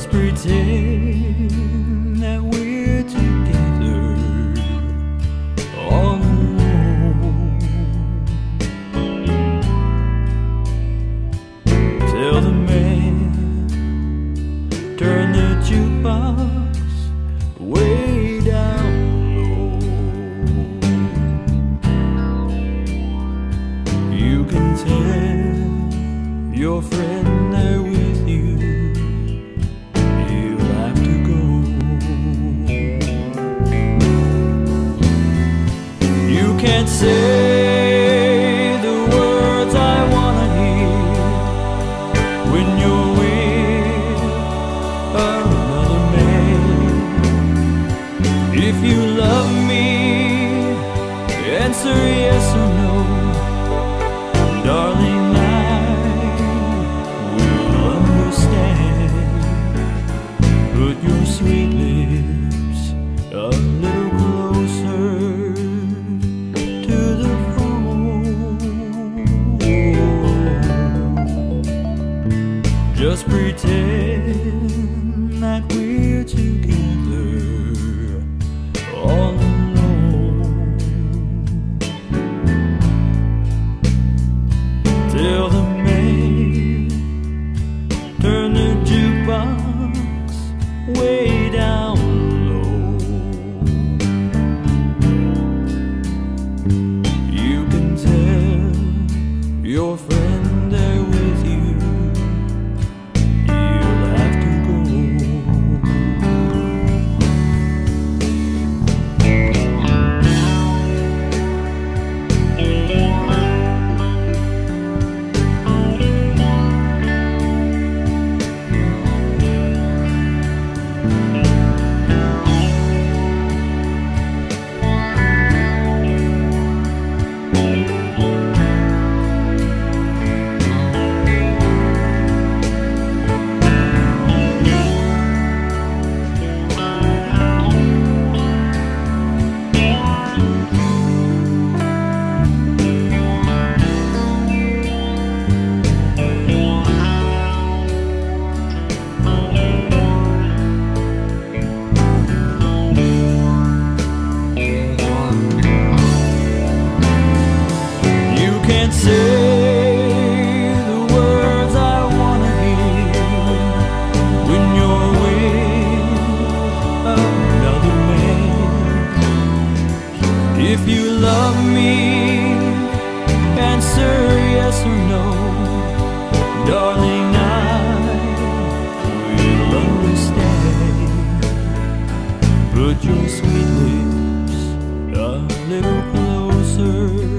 Just pretend that we're together all alone. Tell the man, turn the jukebox way down low. You can tell your friend they're with you. Can't say the words I wanna hear when you're with another man. If you love me, answer yes or no, darling, I will understand. Put your sweet lips a little closer to the phone. Just pretend that we're together all alone. Tell the man, turn the jukebox way down low. Your friend there with you, you'll have to go. Can't say the words I wanna hear when you're with another man. If you love me, answer yes or no, darling, I will understand. Put your sweet lips a little closer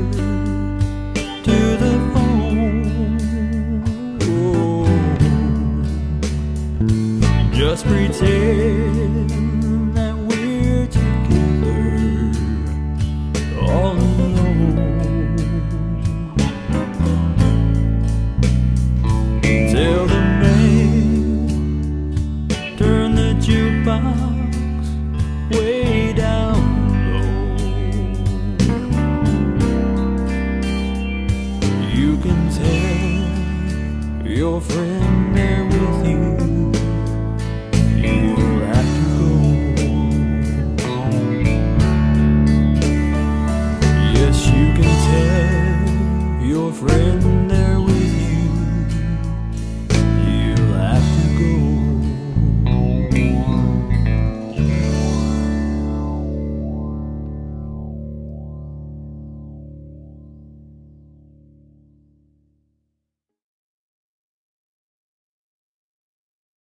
to the phone. Oh, just pretend that we're together all alone. Tell the man, turn the jukebox way down low. You can tell your friend there with you, you'll have to go. Yes, you can tell your friend